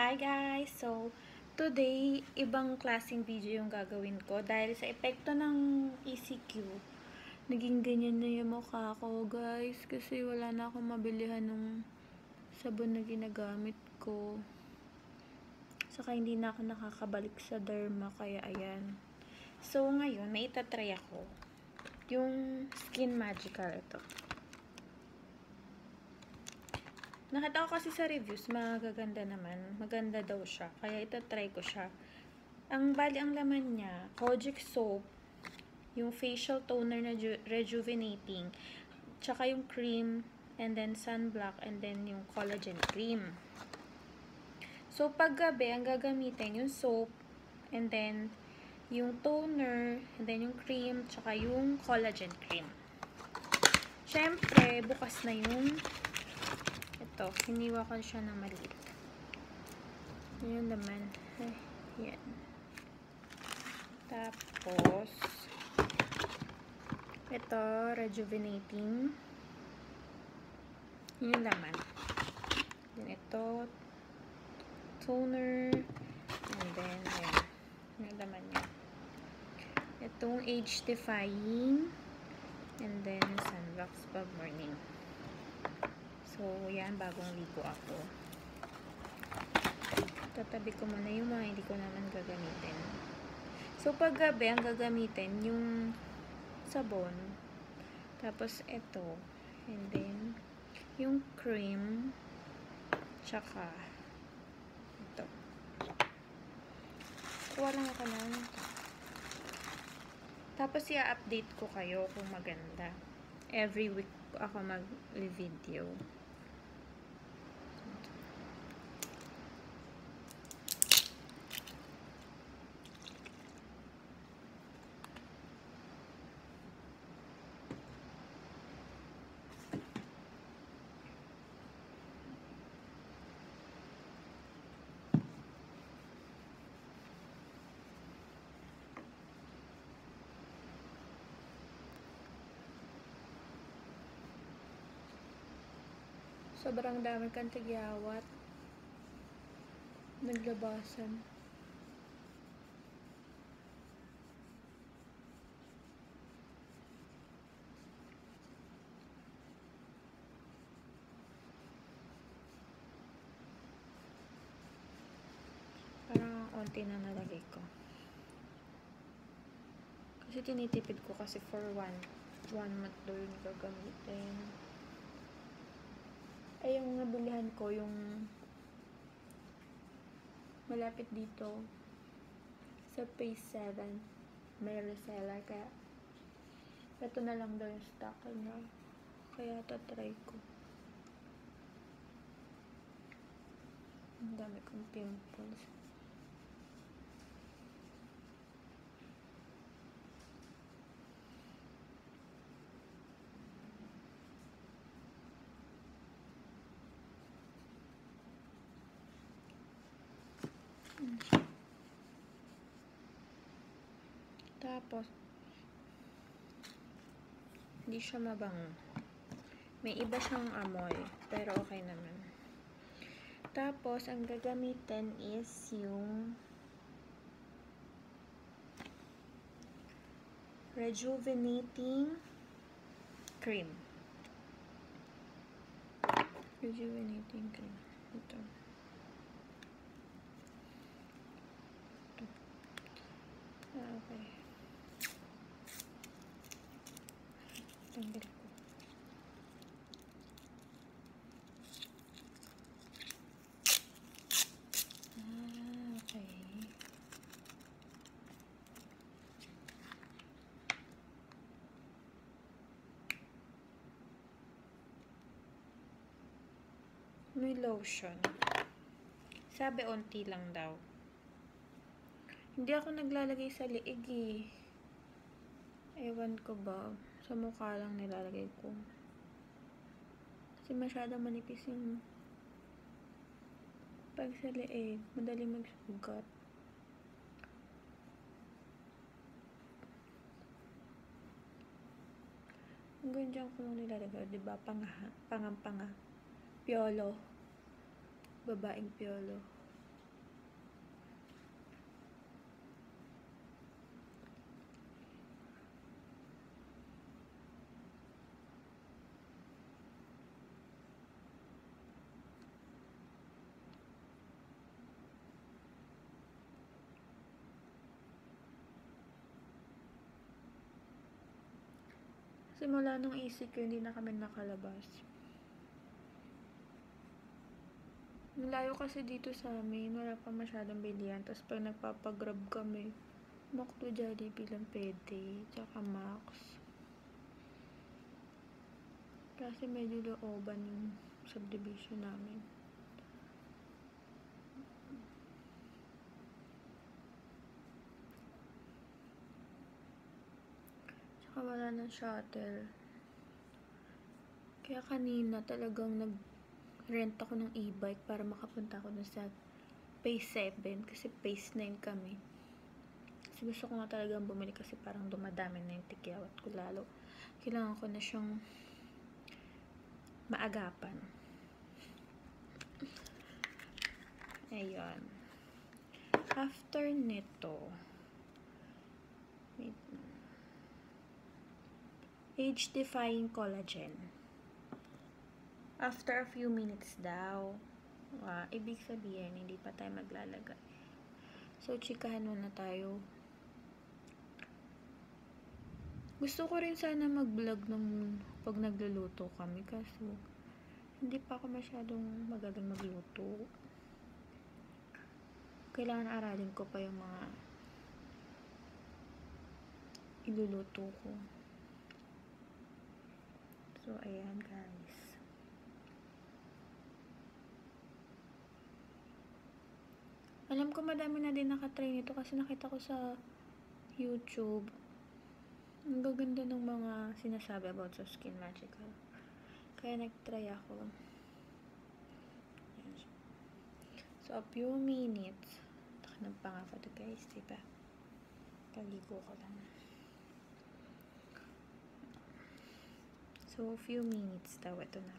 Hi guys! So, today, ibang klaseng video yung gagawin ko dahil sa epekto ng ECQ, naging ganyan na yung mukha ko guys kasi wala na akong mabilihan ng sabon na ginagamit ko. Saka hindi na ako nakakabalik sa derma kaya ayan. So, ngayon, may itatry ako. Yung Skin Magical ito. Nakita ko kasi sa reviews, magaganda naman. Maganda daw siya. Kaya itatry ko siya. Ang laman niya, kojic soap, yung facial toner na rejuvenating, tsaka yung cream, and then sunblock, and then yung collagen cream. So, pag gabi, ang gagamitin yung soap, and then yung toner, and then yung cream, tsaka yung collagen cream. Syempre, bukas na yung ito, hiniwa ko siya ng maliit. Yun naman. Ay, yan. Tapos, ito, rejuvenating. Yun laman. Then, ito, toner. And then, ayan. Yun laman niya. Itong age-defying. And then, sunblocks pag morning. So, yan, bagong ligo ako. Tatabi ko muna yung mga hindi ko naman gagamitin. So, pag gabi, ang gagamitin yung sabon. Tapos, ito. And then, yung cream. Tsaka, ito. Kuha lang ako lang ito. Tapos, i-update ko kayo kung maganda. Every week ako mag-video. Sobrang dami kang tigyawat. Naglabasan. Parang onti na nalagay ko. Kasi tinitipid ko kasi for one month daw yung gagamitin. Ay, yung nabilihan ko, yung malapit dito sa phase 7 may reseller, kaya ito na lang daw yung stock na, kaya tatry ko. Ang dami kong pimples. Tapos, hindi siya mabango. May iba siyang amoy, pero okay naman. Tapos, ang gagamitin is yung rejuvenating cream. Rejuvenating cream. Ito. Okay. Tanggal ko. Okay. May lotion. Sabi, onti lang daw. Hindi ako naglalagay sa liig eh. Ewan ko ba. Sa mukha lang nilalagay ko. Kasi masyadong manipis yung pag sa liig. Madaling magsugat. Hanggang dyan ko lang nilalagay. Diba? Panga. Piolo. Babaeng piolo. Simula nung isip ko, hindi na kami nakalabas. Malayo kasi dito sa amin, wala pa masyadong bilihan. Tapos pag nagpapagrab kami, McDo, Jollibee lang pwede, tsaka Max. Kasi medyo looban yung subdivision namin. Tsaka wala ng shuttle. Kaya kanina talagang nag-rent ako ng e-bike para makapunta ako dun sa phase 7 kasi phase 9 kami. Kasi gusto ko nga talagang bumili kasi parang dumadami na yung tigyawat ko lalo. Kailangan ko na siyang maagapan. Ayan. After nito, age-defying collagen. After a few minutes daw. Ibig sabihin, hindi pa tayo maglalagay. So, chikahan muna tayo. Gusto ko rin sana mag-vlog nung pag nagluluto kami kasi hindi pa ako masyadong magaling magluto. Kailangan aralin ko pa yung mga iluluto ko. So, ayan guys. Alam ko madami na din nakatry nito kasi nakita ko sa YouTube. Ang gaganda ng mga sinasabi about sa Skin Magical. Kaya nag-try ako. So, a few minutes. Takanang pa nga ako to guys, diba? Kaligo ko lang. So, a few minutes daw. Ito na.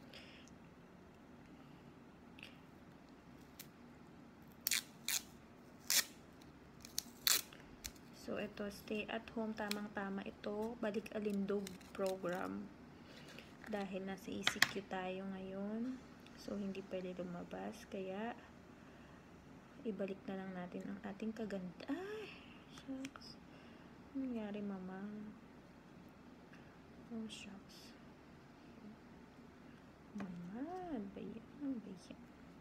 So, ito, stay at home, tamang-tama ito, balik alindog program. Dahil nasa ECQ tayo ngayon, so hindi pwede lumabas, kaya ibalik na lang natin ang ating kaganda. Ay, shucks. Ano nangyari, mama? Oh, shucks. Mama, ano ba yan? Ano ba yan?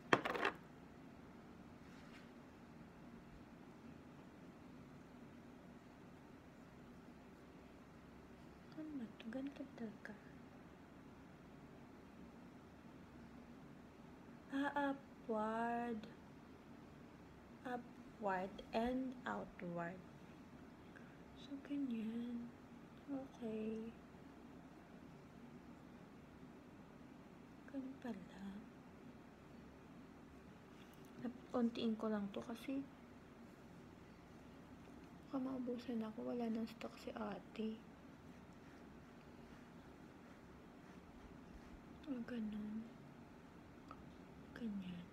Ganito talaga. Upward. Upward and outward. So, ganyan. Okay. Ganun pala. Untiin ko lang to kasi baka maubusan ako. Wala nang stock si ate. Ganun. Ganyan.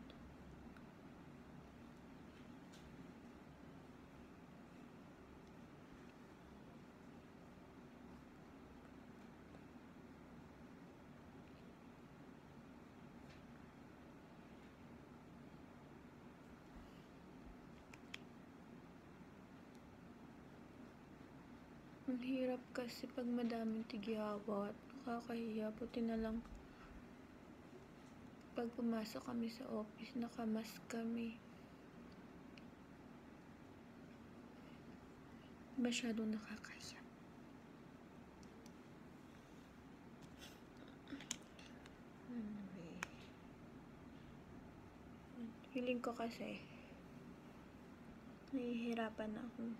Ang hirap kasi pag madaming tigyawat. Nakakahiya. Buti na lang pag pumasok kami sa office, nakamask kami. Masyadong nakakahiya. Anyway. Feeling ko kasi nahihirapan ako.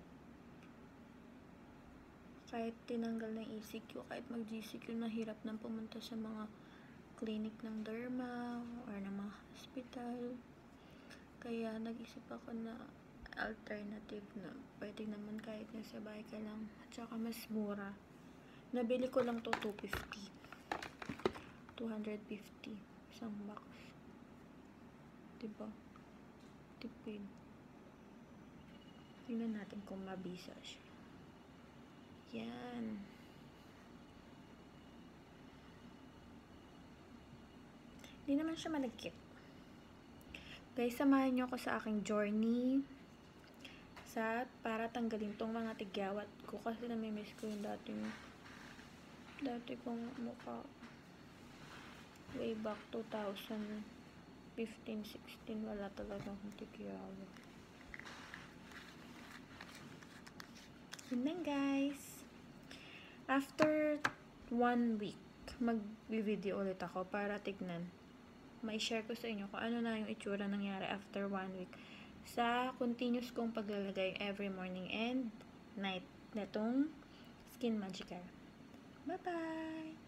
Kahit tinanggal ng ECQ, kahit mag-GCQ, nahirap nang pumunta sa mga clinic ng derma or ng mga hospital. Kaya nag-isip ako na alternative na pwede naman kahit nasa bahay ka lang at saka mas mura. Nabili ko lang to 250. 250 isang box. Diba? Tipid. Tingnan natin kung mabisa siya. Yan. Hindi naman siya malagkit. Guys, samahan nyo ako sa aking journey para tanggalin tong mga tigyawat ko kasi namimiss ko yung dating Dati kong mukha. Way back 2015-16, wala talaga akong tikiyawa. Yun lang guys. After 1 week, mag-video ulit ako para tignan. May share ko sa inyo kung ano na yung itsura nangyari after 1 week sa continuous kong paglalagay every morning and night netong Skin Magica. Bye-bye!